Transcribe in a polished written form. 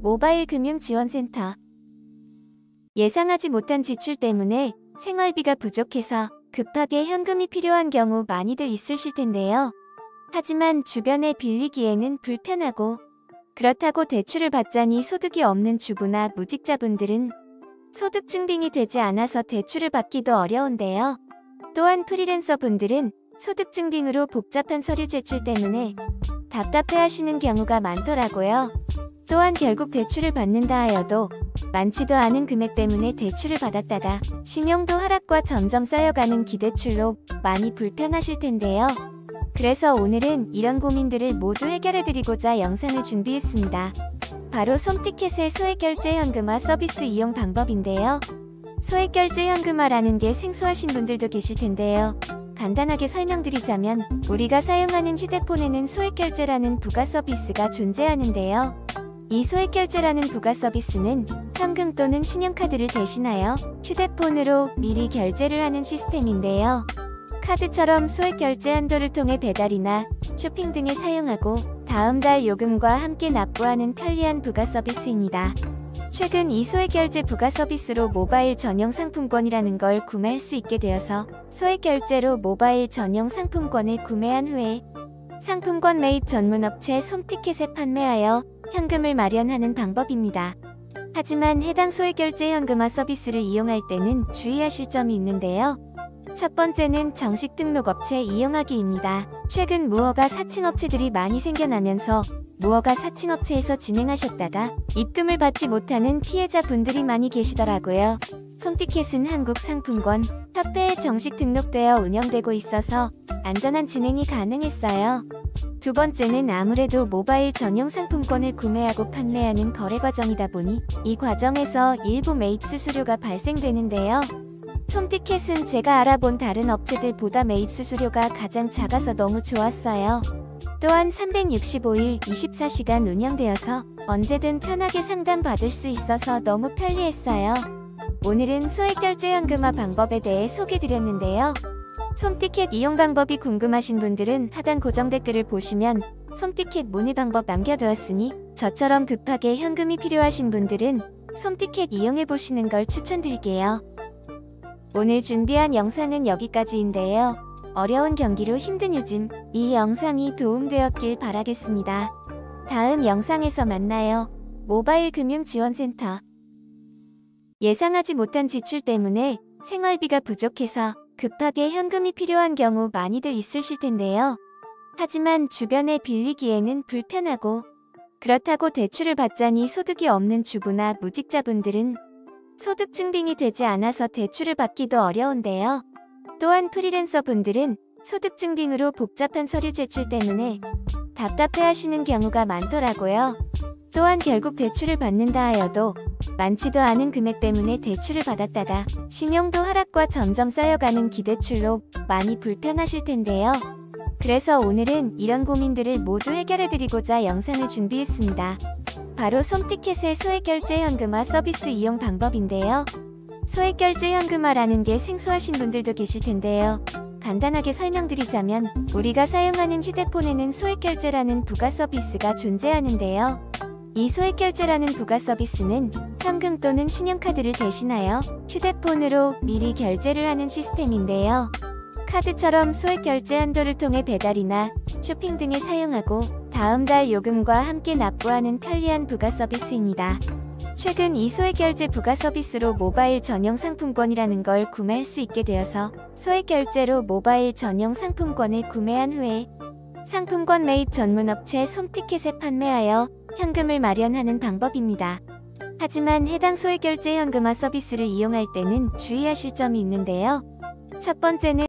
모바일 금융지원센터. 예상하지 못한 지출 때문에 생활비가 부족해서 급하게 현금이 필요한 경우 많이들 있으실 텐데요. 하지만 주변에 빌리기에는 불편하고, 그렇다고 대출을 받자니 소득이 없는 주부나 무직자분들은 소득 증빙이 되지 않아서 대출을 받기도 어려운데요. 또한 프리랜서분들은 소득 증빙으로 복잡한 서류 제출 때문에 답답해하시는 경우가 많더라고요. 또한 결국 대출을 받는다 하여도 많지도 않은 금액 때문에 대출을 받았다가 신용도 하락과 점점 쌓여가는 기대출로 많이 불편하실 텐데요. 그래서 오늘은 이런 고민들을 모두 해결해드리고자 영상을 준비했습니다. 바로 솜티켓의 소액결제 현금화 서비스 이용 방법인데요. 소액결제 현금화라는 게 생소하신 분들도 계실 텐데요. 간단하게 설명드리자면 우리가 사용하는 휴대폰에는 소액결제라는 부가 서비스가 존재하는데요. 이 소액결제라는 부가 서비스는 현금 또는 신용카드를 대신하여 휴대폰으로 미리 결제를 하는 시스템인데요. 카드처럼 소액결제 한도를 통해 배달이나 쇼핑 등에 사용하고 다음 달 요금과 함께 납부하는 편리한 부가 서비스입니다. 최근 이 소액결제 부가 서비스로 모바일 전용 상품권이라는 걸 구매할 수 있게 되어서 소액결제로 모바일 전용 상품권을 구매한 후에 상품권 매입 전문 업체 솜티켓에 판매하여 현금을 마련하는 방법입니다. 하지만 해당 소액결제 현금화 서비스를 이용할 때는 주의하실 점이 있는데요. 첫 번째는 정식 등록 업체 이용하기입니다. 최근 무허가 사칭 업체들이 많이 생겨나면서 무허가 사칭 업체에서 진행하셨다가 입금을 받지 못하는 피해자분들이 많이 계시더라고요. 솜티켓은 한국상품권 협회에 정식 등록되어 운영되고 있어서 안전한 진행이 가능했어요. 두 번째는 아무래도 모바일 전용 상품권을 구매하고 판매하는 거래 과정이다 보니 이 과정에서 일부 매입 수수료가 발생되는데요. 솜티켓은 제가 알아본 다른 업체들보다 매입 수수료가 가장 작아서 너무 좋았어요. 또한 365일 24시간 운영되어서 언제든 편하게 상담받을 수 있어서 너무 편리했어요. 오늘은 소액결제 현금화 방법에 대해 소개드렸는데요. 솜티켓 이용 방법이 궁금하신 분들은 하단 고정 댓글을 보시면 솜티켓 문의 방법 남겨두었으니 저처럼 급하게 현금이 필요하신 분들은 솜티켓 이용해보시는 걸 추천드릴게요. 오늘 준비한 영상은 여기까지인데요. 어려운 경기로 힘든 요즘, 이 영상이 도움되었길 바라겠습니다. 다음 영상에서 만나요. 모바일 금융지원센터. 예상하지 못한 지출 때문에 생활비가 부족해서 급하게 현금이 필요한 경우 많이들 있으실 텐데요. 하지만 주변에 빌리기에는 불편하고, 그렇다고 대출을 받자니 소득이 없는 주부나 무직자분들은 소득 증빙이 되지 않아서 대출을 받기도 어려운데요. 또한 프리랜서분들은 소득 증빙으로 복잡한 서류 제출 때문에 답답해하시는 경우가 많더라고요. 또한 결국 대출을 받는다 하여도 많지도 않은 금액 때문에 대출을 받았다가 신용도 하락과 점점 쌓여가는 기대출로 많이 불편하실 텐데요. 그래서 오늘은 이런 고민들을 모두 해결해드리고자 영상을 준비했습니다. 바로 솜티켓의 소액결제 현금화 서비스 이용 방법인데요. 소액결제 현금화라는 게 생소하신 분들도 계실 텐데요. 간단하게 설명드리자면 우리가 사용하는 휴대폰에는 소액결제라는 부가 서비스가 존재하는데요. 이 소액결제라는 부가 서비스는 현금 또는 신용카드를 대신하여 휴대폰으로 미리 결제를 하는 시스템인데요. 카드처럼 소액결제 한도를 통해 배달이나 쇼핑 등에 사용하고 다음 달 요금과 함께 납부하는 편리한 부가 서비스입니다. 최근 이 소액결제 부가 서비스로 모바일 전용 상품권이라는 걸 구매할 수 있게 되어서 소액결제로 모바일 전용 상품권을 구매한 후에 상품권 매입 전문 업체 솜티켓에 판매하여 현금을 마련하는 방법입니다. 하지만 해당 소액결제 현금화 서비스를 이용할 때는 주의하실 점이 있는데요. 첫 번째는